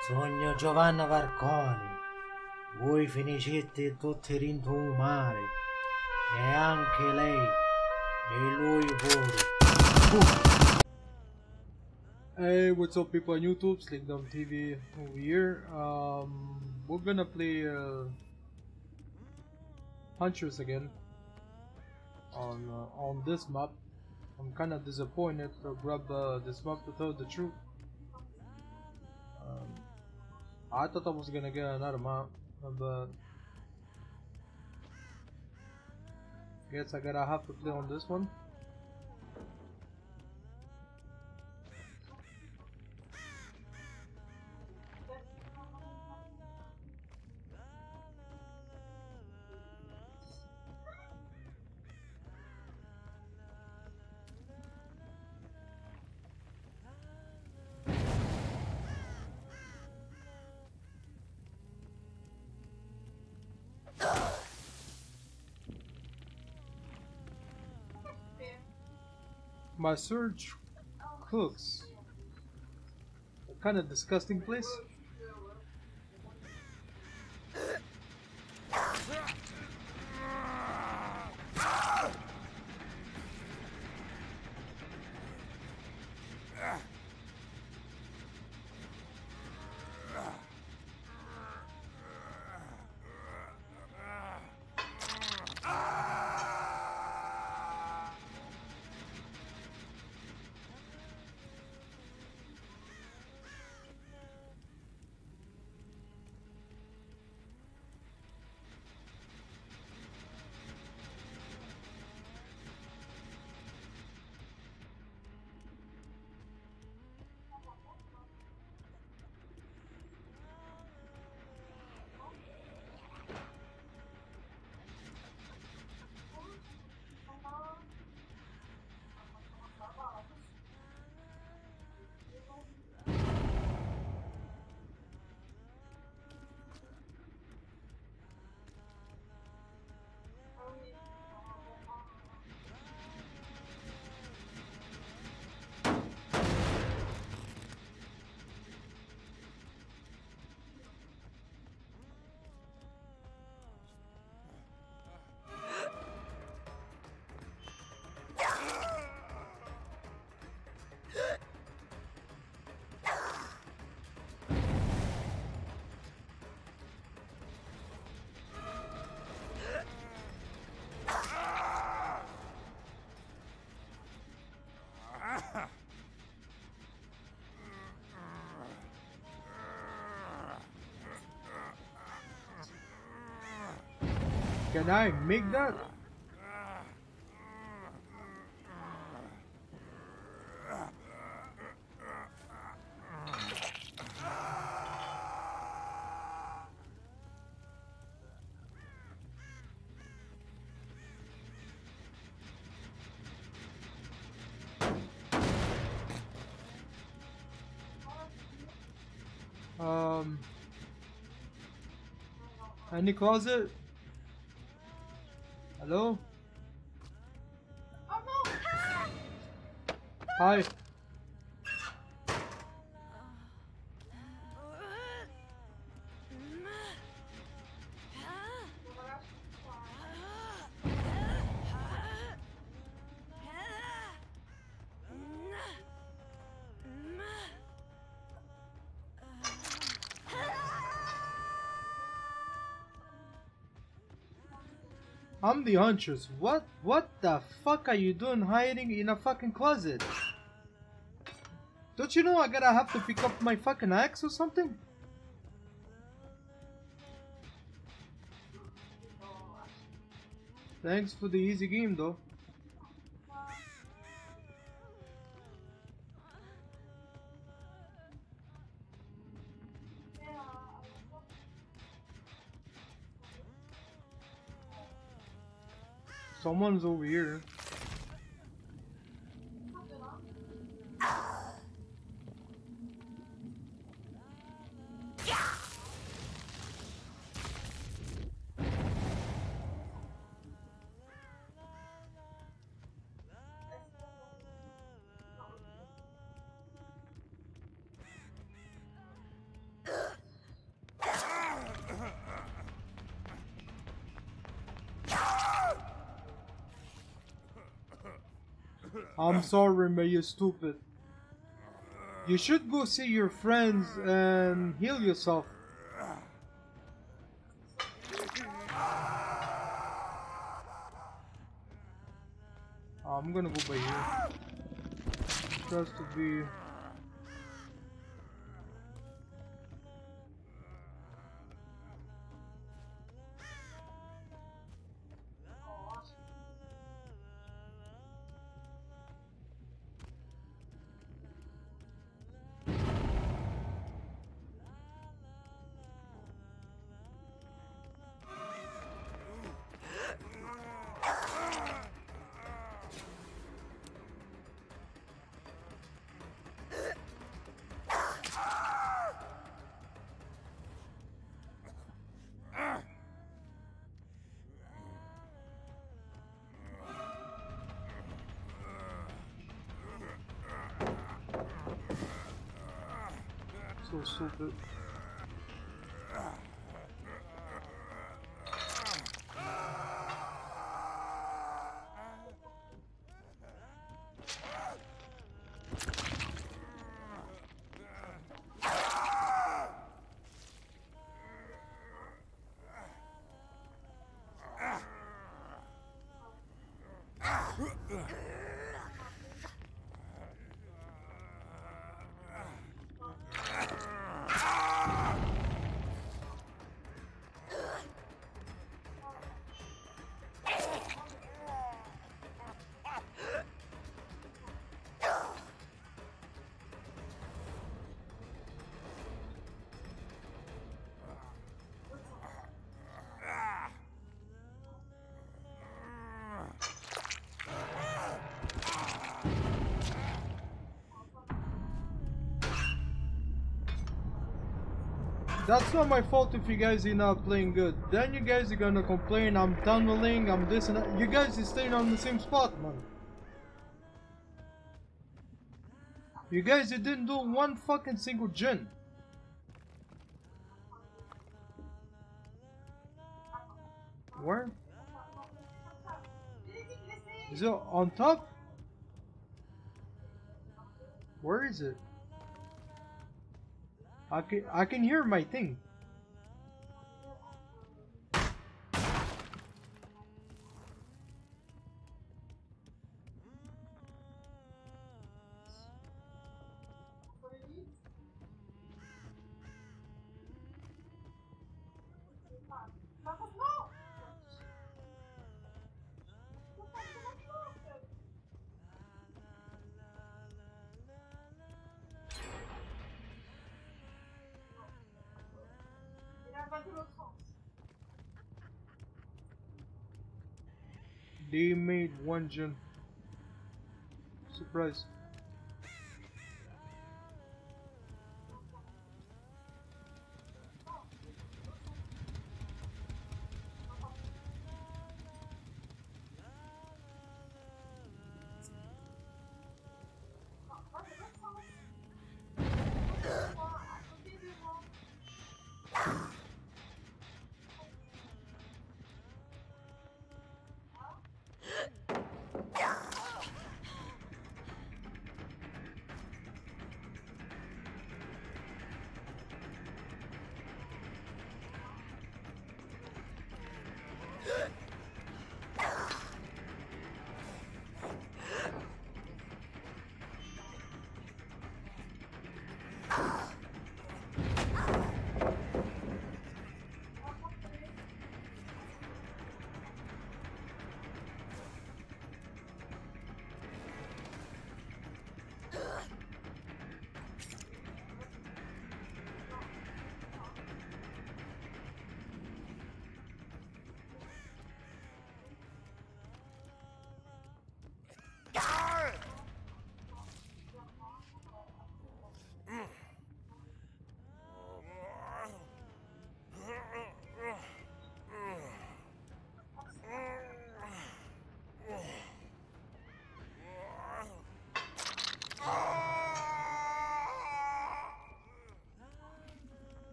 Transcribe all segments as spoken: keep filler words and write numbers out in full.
Sogno Giovanna Varconi, voi finicisti tutti rintumare, e anche lei, e lui pure. Hey, what's up people on YouTube? Slickdom T V over here. Um, we're gonna play uh, Huntress again on uh, on this map. I'm kind of disappointed to grab uh, this map, to tell the truth. Um, I thought I was gonna get another map, but guess I gotta have to play on this one. My search cooks. A kind of disgusting place. Can I make that? Um, any closet? Hello? Hi. I'm the Huntress. What what the fuck are you doing hiding in a fucking closet? Don't you know I gotta have to pick up my fucking axe or something? Thanks for the easy game though. Someone's over here. I'm sorry, man, you're stupid. You should go see your friends and heal yourself. I'm gonna go by here. Just to be... So stupid. That's not my fault if you guys are not playing good. Then you guys are gonna complain I'm tunneling, I'm this and that. You guys are staying on the same spot, man. You guys you didn't do one fucking single gen. Where? Is it on top? Where is it? I can I can hear my thing. They made one gen. Surprise.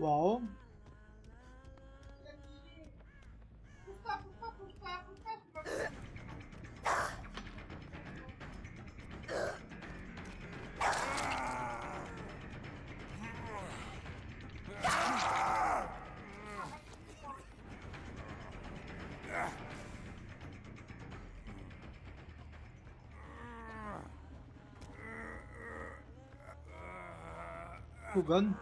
Wow. Cool gun.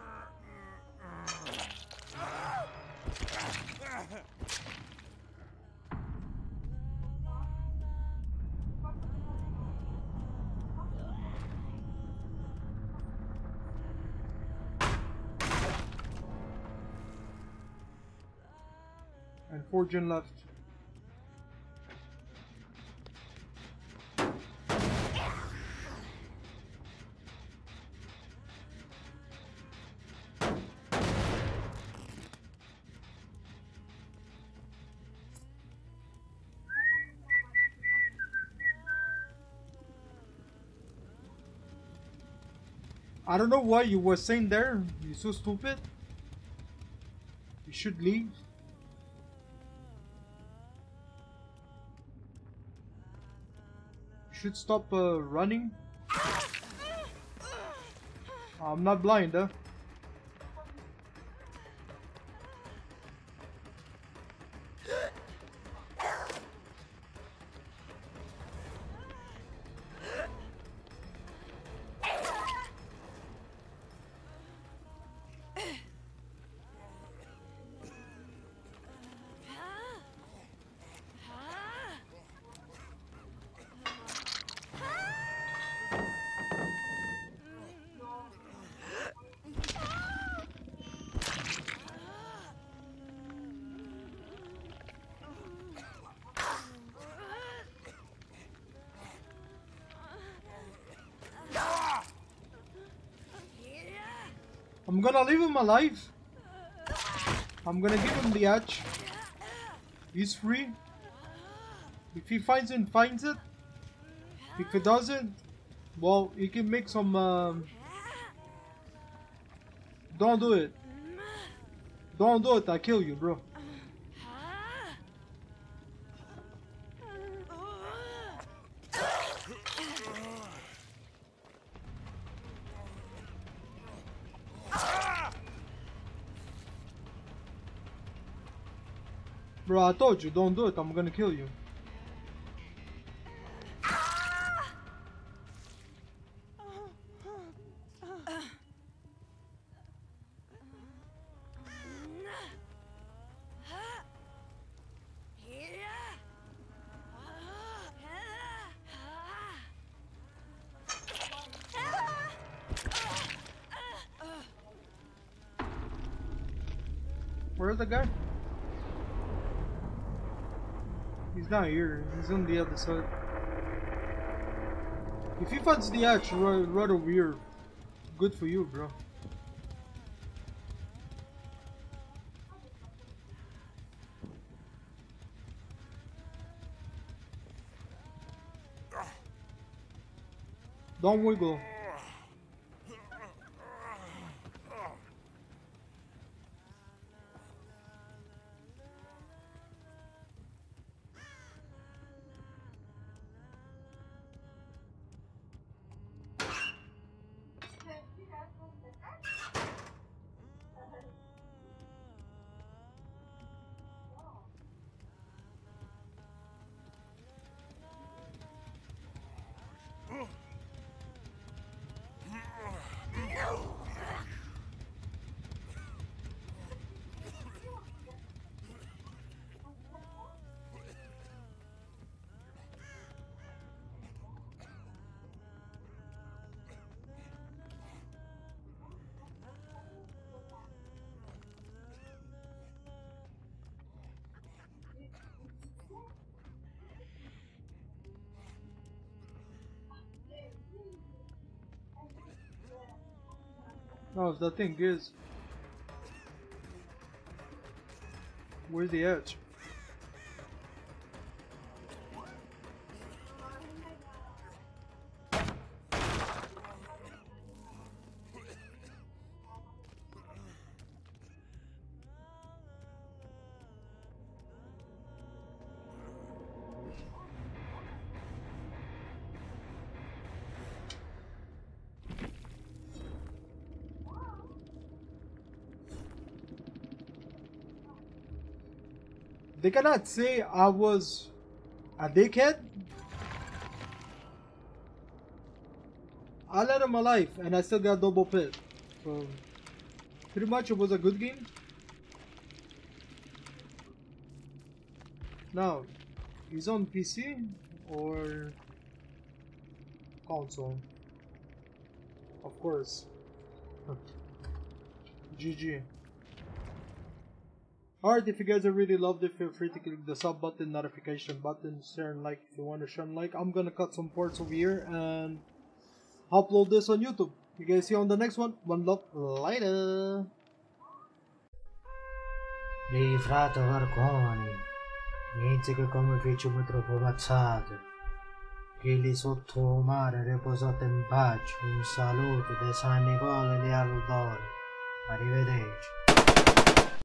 And four gen left. I don't know why you were saying there. You're so stupid. You should leave. You should stop uh, running. I'm not blind, huh? I'm gonna leave him alive. I'm gonna give him the hatch. He's free. If he finds it, finds it. If he doesn't, well, he can make some. Um... Don't do it. Don't do it. I kill you, bro. Bro, I told you, don't do it. I'm gonna kill you. Where's the guy? He's not here. He's on the other side. If he finds the hatch right, right over here, good for you, bro. Don't wiggle. Oh, the thing is, where's the edge? They cannot say I was a dickhead. I let him alive and I still got double pit. So pretty much it was a good game. Now, he's on P C or console? Of course. G G. Alright, if you guys have really loved it, feel free to click the sub button, notification button, share and like if you want to share and like. I'm gonna cut some parts over here and upload this on YouTube. You guys see you on the next one. One love, later. Dei frate Varconi, niente che come fecimo troppo mazzato, che lì sotto il mare riposato in pace, un saluto da San Nicola e Lealdore. Arrivederci.